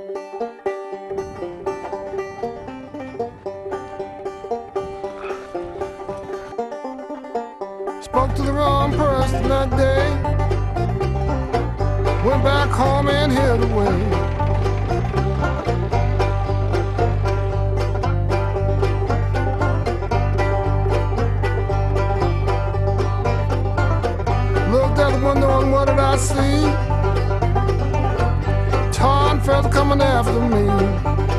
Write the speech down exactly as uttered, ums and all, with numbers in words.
Spoke to the wrong person that day. Went back home and hid away. Looked out the window and what did I see? Tar and feather coming after me.